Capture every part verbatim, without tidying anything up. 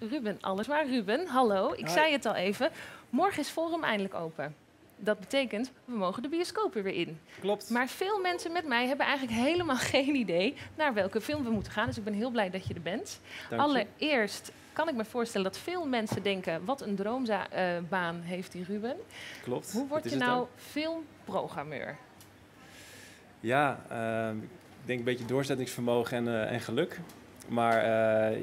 Ruben Allersma. Ruben, hallo. Ik Hi. zei het al even. Morgen is Forum eindelijk open. Dat betekent, we mogen de bioscopen weer in. Klopt. Maar veel mensen met mij hebben eigenlijk helemaal geen idee naar welke film we moeten gaan. Dus ik ben heel blij dat je er bent. Dank je. Allereerst kan ik me voorstellen dat veel mensen denken, wat een droombaan uh, heeft die Ruben. Klopt. Hoe word Dat je is het nou ook. filmprogrammeur? Ja, uh, ik denk een beetje doorzettingsvermogen en, uh, en geluk. Maar uh,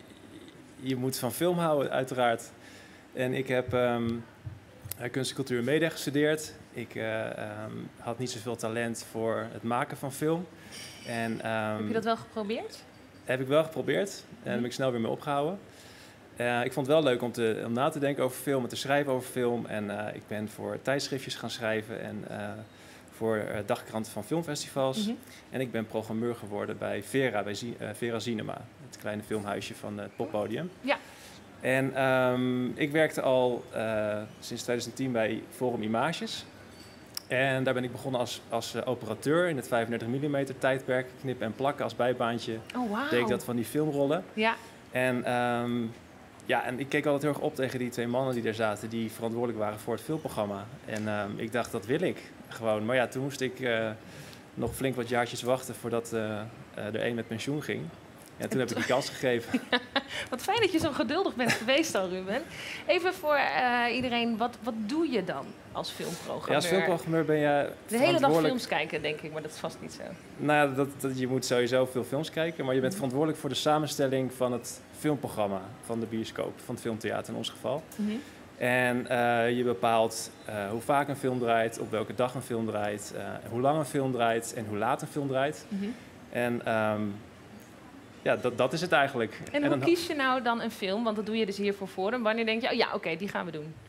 je moet van film houden, uiteraard. En ik heb um, kunst, cultuur en media gestudeerd. Ik uh, um, had niet zoveel talent voor het maken van film. En, um, heb je dat wel geprobeerd? Heb ik wel geprobeerd. En daar ben ik snel weer mee opgehouden. Uh, ik vond het wel leuk om, te, om na te denken over film en te schrijven over film. En uh, ik ben voor tijdschriftjes gaan schrijven en uh, voor uh, dagkranten van filmfestivals. Mm-hmm. En ik ben programmeur geworden bij Vera, bij Z- uh, Vera Cinema. Het kleine filmhuisje van uh, het Poppodium. Ja. En um, ik werkte al uh, sinds twintig tien bij Forum Images. En daar ben ik begonnen als, als uh, operateur in het vijfendertig millimeter tijdperk. Knippen en plakken als bijbaantje. Oh, wow. Deed ik dat van die filmrollen. Ja. En, um, ja, en ik keek altijd heel erg op tegen die twee mannen die daar zaten, die verantwoordelijk waren voor het filmprogramma. En um, ik dacht, dat wil ik gewoon. Maar ja, toen moest ik uh, nog flink wat jaartjes wachten voordat uh, uh, er één met pensioen ging. En toen heb ik die kans gegeven. Ja, wat fijn dat je zo geduldig bent geweest al, Ruben. Even voor uh, iedereen, wat, wat doe je dan als filmprogrammeur? Ja, als filmprogrammeur ben je de hele dag films kijken, denk ik, maar dat is vast niet zo. Nou ja, dat, dat, je moet sowieso veel films kijken, maar je bent verantwoordelijk voor de samenstelling van het filmprogramma, van de bioscoop, van het filmtheater in ons geval. Mm-hmm. En uh, je bepaalt uh, hoe vaak een film draait, op welke dag een film draait, uh, hoe lang een film draait en hoe laat een film draait. Mm-hmm. En um, ja, dat, dat is het eigenlijk. En, en hoe dan... kies je nou dan een film? Want dat doe je dus hier voor Forum. Wanneer denk je, oh ja, oké, okay, die gaan we doen?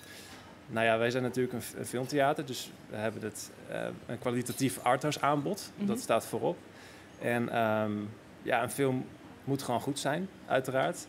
Nou ja, wij zijn natuurlijk een, een filmtheater, dus we hebben het, uh, een kwalitatief arthouse aanbod. Mm-hmm. Dat staat voorop. En um, ja, een film moet gewoon goed zijn, uiteraard.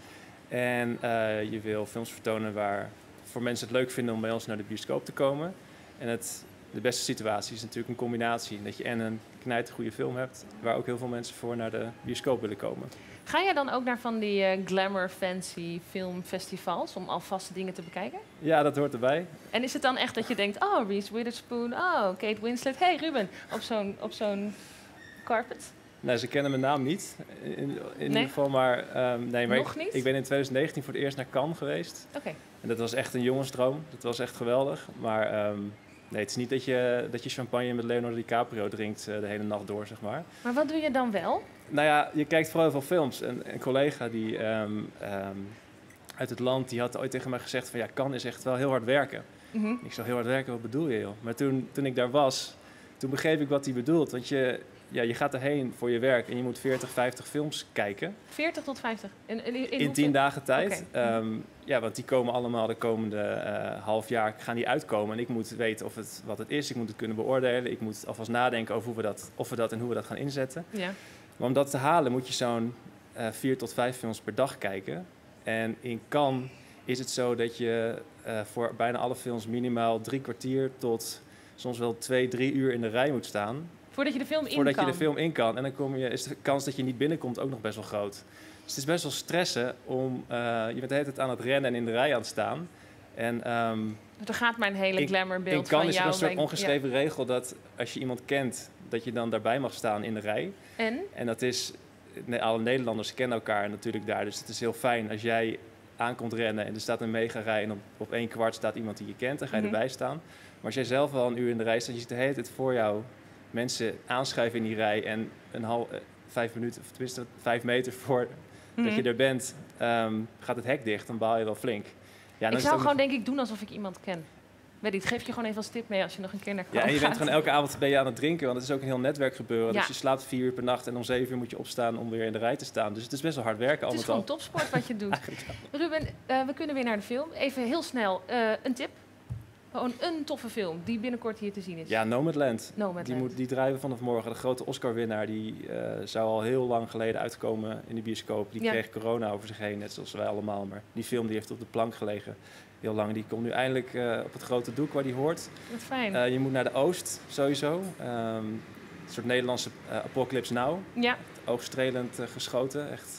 En uh, je wil films vertonen waar voor mensen het leuk vinden om bij ons naar de bioscoop te komen. En het, de beste situatie is natuurlijk een combinatie. Dat je en een knijtergoede film hebt, waar ook heel veel mensen voor naar de bioscoop willen komen. Ga je dan ook naar van die uh, glamour fancy filmfestivals om alvast dingen te bekijken? Ja, dat hoort erbij. En is het dan echt dat je denkt, oh, Reese Witherspoon, oh, Kate Winslet, hey Ruben, op zo'n, op zo'n carpet? Nee, ze kennen mijn naam niet, in, in nee? ieder geval, maar, um, nee, maar Nog ik, niet? ik ben in twintig negentien voor het eerst naar Cannes geweest. Oké. Okay. En dat was echt een jongensdroom, dat was echt geweldig. Maar um, nee, het is niet dat je, dat je champagne met Leonardo DiCaprio drinkt uh, de hele nacht door, zeg maar. Maar wat doe je dan wel? Nou ja, je kijkt vooral heel veel films. En een collega die um, um, uit het land, die had ooit tegen mij gezegd van ja, Cannes is echt wel heel hard werken. Mm-hmm. Ik zou heel hard werken, wat bedoel je joh? Maar toen, toen ik daar was, toen begreep ik wat hij bedoelt. Want je, ja, je gaat erheen voor je werk en je moet veertig, vijftig films kijken. veertig tot vijftig? In, in, in, in tien dagen tijd. Okay. Um, ja, want die komen allemaal de komende uh, half jaar gaan die uitkomen. En ik moet weten of het, wat het is. Ik moet het kunnen beoordelen. Ik moet alvast nadenken over hoe we dat, of we dat en hoe we dat gaan inzetten. Ja. Maar om dat te halen moet je zo'n uh, vier tot vijf films per dag kijken. En in Cannes is het zo dat je uh, voor bijna alle films minimaal drie kwartier tot soms wel twee, drie uur in de rij moet staan. Voordat je de film in Voordat kan. je de film in kan. En dan kom je, is de kans dat je niet binnenkomt ook nog best wel groot. Dus het is best wel stressen om... Uh, je bent de hele tijd aan het rennen en in de rij aan het staan. En, um, er gaat maar een hele glamourbeeld van jou. In Cannes is er een soort bij, ongeschreven ja. regel dat als je iemand kent, dat je dan daarbij mag staan in de rij. En? En dat is... Alle Nederlanders kennen elkaar natuurlijk daar. Dus het is heel fijn als jij aankomt rennen en er staat een mega rij en op, op één kwart staat iemand die je kent, dan ga je mm-hmm. erbij staan. Maar als jij zelf al een uur in de rij staat, je ziet de hele tijd voor jou mensen aanschuiven in die rij en een half, uh, vijf minuten, of tenminste vijf meter voor mm-hmm. dat je er bent, um, gaat het hek dicht, dan baal je wel flink. Ja, ik zou gewoon nog... denk ik doen alsof ik iemand ken. Weet ik, geef je gewoon even als tip mee als je nog een keer naar Cannes Ja, en je gaat. bent gewoon elke avond ben je aan het drinken, want het is ook een heel netwerk gebeuren. Ja. Dus je slaapt vier uur per nacht en om zeven uur moet je opstaan om weer in de rij te staan. Dus het is best wel hard werken. Het is gewoon topsport wat je doet. Ruben, uh, we kunnen weer naar de film. Even heel snel, uh, een tip. Gewoon een toffe film die binnenkort hier te zien is. Ja, Nomadland. Nomadland. Die, moet, die draaien we vanaf morgen. De grote Oscar-winnaar, die uh, zou al heel lang geleden uitkomen in de bioscoop. Die ja. kreeg corona over zich heen, net zoals wij allemaal. Maar die film die heeft op de plank gelegen heel lang. Die komt nu eindelijk uh, op het grote doek waar die hoort. Wat fijn. Uh, je moet naar de Oost, sowieso. Um, een soort Nederlandse uh, Apocalypse Now. Ja. Oogstrelend uh, geschoten. Echt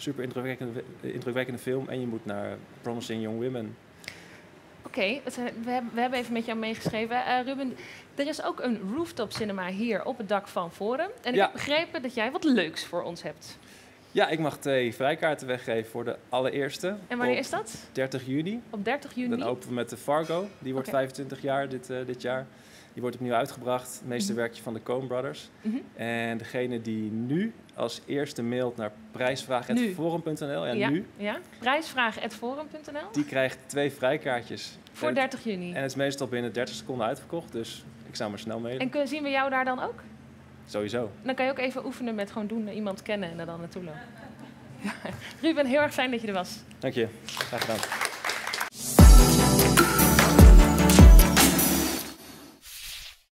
super indrukwekkende, indrukwekkende film. En je moet naar Promising Young Women. Oké, okay, we, hebben, we hebben even met jou meegeschreven. Uh, Ruben, er is ook een rooftop cinema hier op het dak van Forum. En ik ja. heb begrepen dat jij wat leuks voor ons hebt. Ja, ik mag twee vrijkaarten weggeven voor de allereerste. En wanneer is dat? dertig juni. Op dertig juni? Dan openen we met de Fargo. Die wordt okay. vijfentwintig jaar dit, uh, dit jaar. Die wordt opnieuw uitgebracht. Het meeste mm-hmm. werkje van de Coen Brothers. Mm-hmm. En degene die nu als eerste mailt naar prijsvraag apenstaartje forum punt n l. Ja, ja, nu. Ja, prijsvraag apenstaartje forum punt n l. Die krijgt twee vrijkaartjes. Voor en dertig juni. En het is meestal binnen dertig seconden uitverkocht. Dus ik zou maar snel mailen. En kunnen, zien we jou daar dan ook? Sowieso. Dan kan je ook even oefenen met gewoon doen, iemand kennen en er dan naartoe lopen. Ja. Ruben, heel erg fijn dat je er was. Dank je. Graag gedaan.